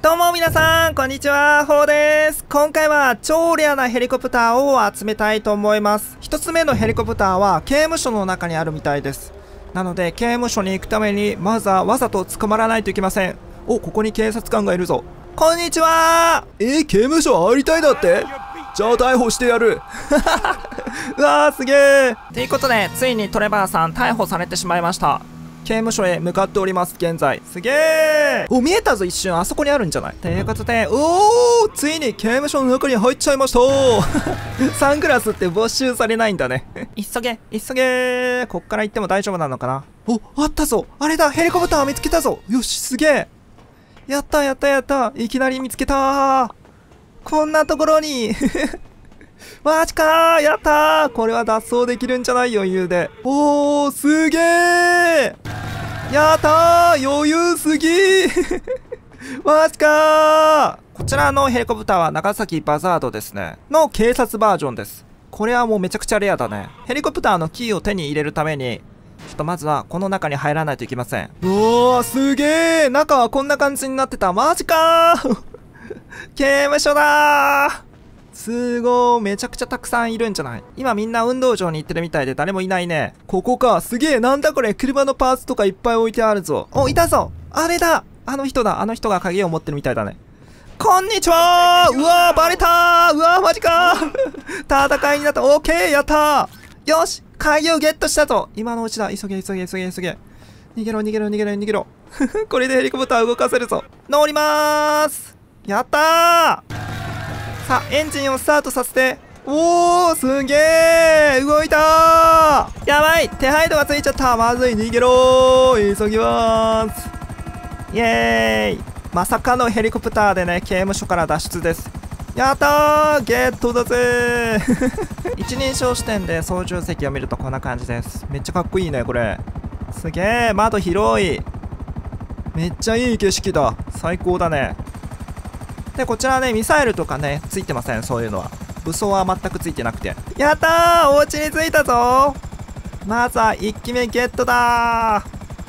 どうも皆さん、こんにちは、ほうです。今回は超レアなヘリコプターを集めたいと思います。一つ目のヘリコプターは刑務所の中にあるみたいです。なので、刑務所に行くために、まずはわざと捕まらないといけません。お、ここに警察官がいるぞ。こんにちは。 刑務所入りたいだって？じゃあ逮捕してやる。 うわー、すげー。ということで、ついにトレバーさん逮捕されてしまいました。刑務所へ向かっております、現在。すげー。お、見えたぞ、一瞬。あそこにあるんじゃない？ということで、おー、ついに刑務所の中に入っちゃいました。サングラスって没収されないんだね。急げ、急げ。こっから行っても大丈夫なのかな？お、あったぞ。あれだ、ヘリコプター見つけたぞ。よし、すげー。やったやったやった。いきなり見つけた。こんなところに。マジかー、やったー。これは脱走できるんじゃない？余裕で。おー、すげー。やったー、余裕すぎー。マジかー。こちらのヘリコプターは長崎バザードですね。の警察バージョンです。これはもうめちゃくちゃレアだね。ヘリコプターのキーを手に入れるために、ちょっとまずはこの中に入らないといけません。うわー、すげー。中はこんな感じになってた。マジかー。刑務所だー。すごー、めちゃくちゃたくさんいるんじゃない？今みんな運動場に行ってるみたいで誰もいないね。ここか、すげー、なんだこれ、車のパーツとかいっぱい置いてあるぞ。お、いたぞ。あれだ、あの人だ、あの人が鍵を持ってるみたいだね。こんにちはー。うわー、バレたー。うわー、マジかー。戦いになった。オーケー、やったー。よし、鍵をゲットしたぞ。今のうちだ。急げ、急げ、急げ、急げ。逃げろ、逃げろ、逃げろ、逃げろ。これでヘリコプター動かせるぞ。乗りまーす。やったー。さあ、エンジンをスタートさせて。おー、すげー。動いたー。やばい、手配度がついちゃった。まずい、逃げろー。急ぎまーす。イエーイ。まさかのヘリコプターでね、刑務所から脱出です。やったー、ゲットだぜー。一人称視点で操縦席を見るとこんな感じです。めっちゃかっこいいね、これ。すげー、窓広い。めっちゃいい景色だ。最高だね。で、こちらね、ミサイルとかね、ついてません、そういうのは。武装は全くついてなくて。やったー、お家に着いたぞー。まずは1機目ゲットだ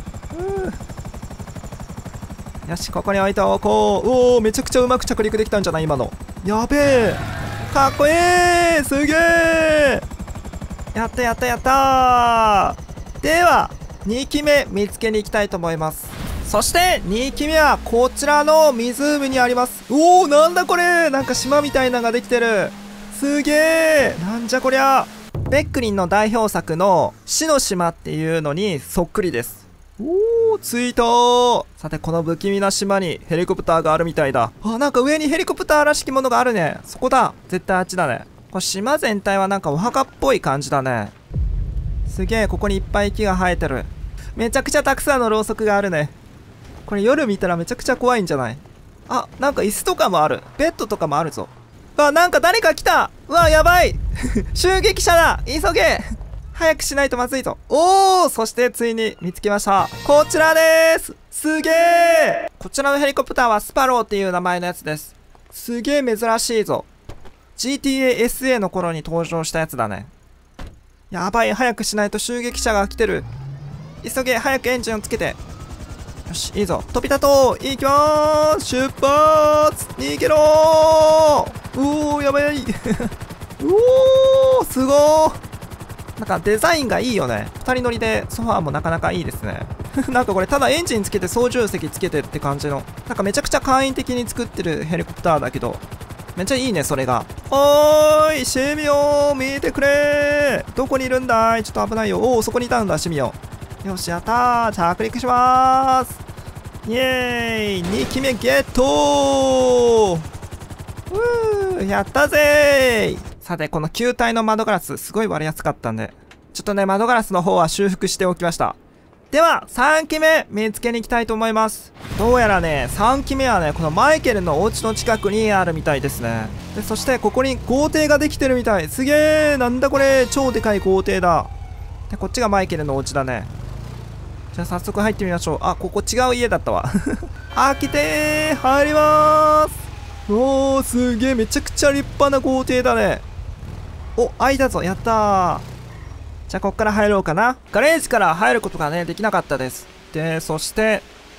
ー。よし、ここに置いておこう。おー、めちゃくちゃうまく着陸できたんじゃない今の。やべえ。かっこいい。すげえ。やったやったやったー。では、2機目見つけに行きたいと思います。そして2機目はこちらの湖にあります。おお、なんだこれ。なんか島みたいなのができてる。すげえ。なんじゃこりゃ。ベックリンの代表作の死の島っていうのにそっくりです。おお、着いたー。さて、この不気味な島にヘリコプターがあるみたいだ。あ、なんか上にヘリコプターらしきものがあるね。そこだ。絶対あっちだね。これ島全体はなんかお墓っぽい感じだね。すげえ、ここにいっぱい木が生えてる。めちゃくちゃたくさんのろうそくがあるね。これ夜見たらめちゃくちゃ怖いんじゃない？あ、なんか椅子とかもある。ベッドとかもあるぞ。あ、なんか誰か来た。うわ、やばい。襲撃者だ。急げ。早くしないとまずいぞ。おー、そしてついに見つけました。こちらでーす。すげー。こちらのヘリコプターはスパローっていう名前のやつです。すげー珍しいぞ。GTA SA の頃に登場したやつだね。やばい、早くしないと襲撃者が来てる。急げ、早くエンジンをつけて。よし、いいぞ。飛び立とう。行きまーす。出発。逃げろー。おー、やばい。おー、すごー。なんかデザインがいいよね。2人乗りでソファーもなかなかいいですね。なんかこれただエンジンつけて操縦席つけてって感じの。なんかめちゃくちゃ簡易的に作ってるヘリコプターだけど、めっちゃいいね、それが。おーい、シミオ見てくれー。どこにいるんだい？ちょっと危ないよ。おー、そこにいたんだ、シミオ。よし、やったー。着陸しまーす。イエーイ。2機目ゲットー。やったぜー。さて、この球体の窓ガラス、すごい割れやすかったんで、ちょっとね、窓ガラスの方は修復しておきました。では、3機目見つけに行きたいと思います。どうやらね、3機目はね、このマイケルのお家の近くにあるみたいですね。で、そしてここに豪邸ができてるみたい。すげー。なんだこれ。超でかい豪邸だ。で、こっちがマイケルのお家だね。じゃあ早速入ってみましょう。あ、ここ違う家だったわ。開けてー。入りまーす。おー、すげー。めちゃくちゃ立派な豪邸だね。お、開いたぞ。やったー。じゃあこっから入ろうかな。ガレージから入ることがね、できなかったです。で、そして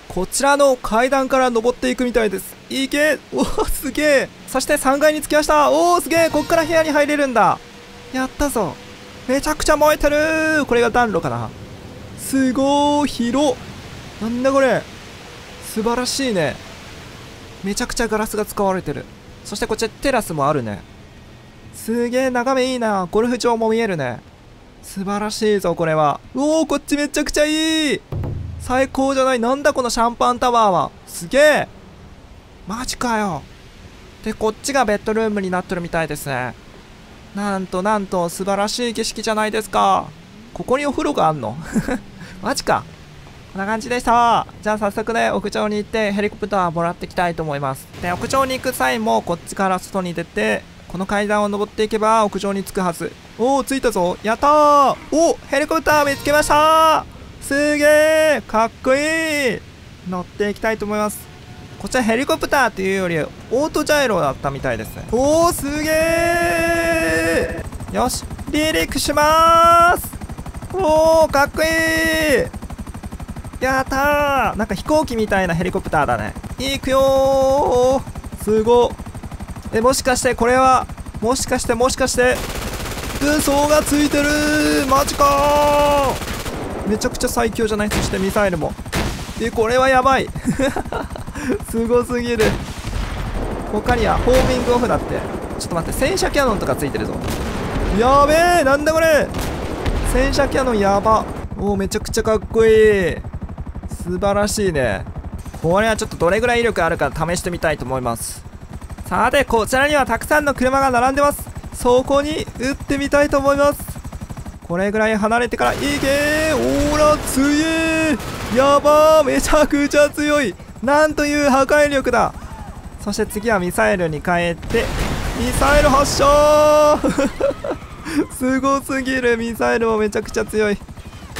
こちらの階段から登っていくみたいです。いけ。おお、すげえ。そして3階に着きました。おお、すげえ。こっから部屋に入れるんだ。やったぞ。めちゃくちゃ燃えてる。これが暖炉かな。すごー、広。なんだこれ。素晴らしいね。めちゃくちゃガラスが使われてる。そしてこっちテラスもあるね。すげえ、眺めいいな。ゴルフ場も見えるね。素晴らしいぞこれは。おお、こっちめちゃくちゃいい。最高じゃない。なんだこのシャンパンタワーは。すげえ。マジかよ。でこっちがベッドルームになってるみたいですね。なんとなんと素晴らしい景色じゃないですか。ここにお風呂があんのマジか。こんな感じでした。じゃあ早速ね、屋上に行ってヘリコプターもらってきたいと思います。で屋上に行く際もこっちから外に出て、この階段を登っていけば屋上に着くはず。おお、着いたぞ。やったー。お、ヘリコプター見つけましたー。すげえ、かっこいい。乗っていきたいと思います。こちらヘリコプターっていうよりオートジャイロだったみたいですね。おお、すげえ。よし、離陸しまーす。おお、かっこいい。やったー。なんか飛行機みたいなヘリコプターだね。いくよー。すご。もしかしてこれはもしかして軍装がついてる。マジかー。めちゃくちゃ最強じゃない。そしてミサイルも。これはやばいすごすぎる。他にはホーミングオフだって。ちょっと待って、戦車キャノンとかついてるぞ。やべえ、なんだこれ。戦車キャノンやば。おお、めちゃくちゃかっこいい。素晴らしいね。これはちょっとどれぐらい威力あるか試してみたいと思います。さてこちらにはたくさんの車が並んでます。そこに撃ってみたいと思います。これぐらい離れてからいけー。おーら強え。やばー、めちゃくちゃ強い。なんという破壊力だ。そして次はミサイルに変えてミサイル発射すごすぎる。ミサイルもめちゃくちゃ強い。いけ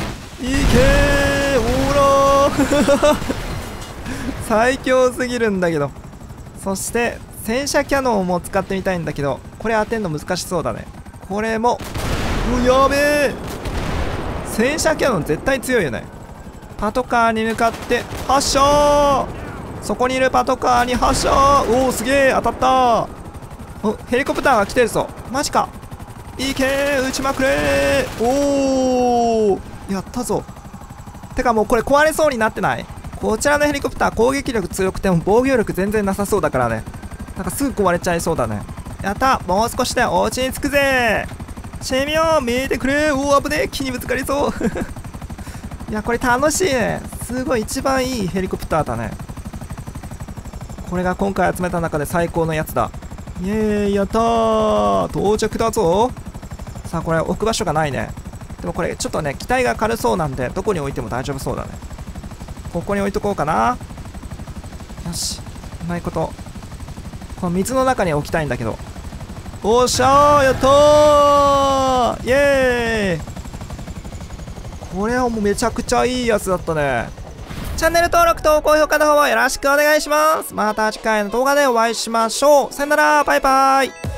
ー。おーらー最強すぎるんだけど。そして戦車キャノンも使ってみたいんだけど、これ当てんの難しそうだね。これもやべえ。戦車キャノン絶対強いよね。パトカーに向かって発射。そこにいるパトカーに発射。おお、すげえ、当たった。お、ヘリコプターが来てるぞ。マジか。いけー、撃ちまくれー。おお、やったぞ。てかもうこれ壊れそうになってない？こちらのヘリコプター攻撃力強くても防御力全然なさそうだからね。なんかすぐ壊れちゃいそうだね。やった、もう少しでお家に着くぜ。チェミオン見てくれ。おお、危ねえ、木にぶつかりそういやこれ楽しいね。すごい一番いいヘリコプターだね。これが今回集めた中で最高のやつだ。イエーイ、やったー。到着だぞ。さあこれ置く場所がないね。でもこれちょっとね機体が軽そうなんでどこに置いても大丈夫そうだね。ここに置いとこうかな。よし、うまいこと。この水の中に置きたいんだけど。おっしゃー、やったー。イエーイ。これはもうめちゃくちゃいいやつだったね。チャンネル登録と高評価の方もよろしくお願いします。また次回の動画でお会いしましょう。さよなら、バイバイ。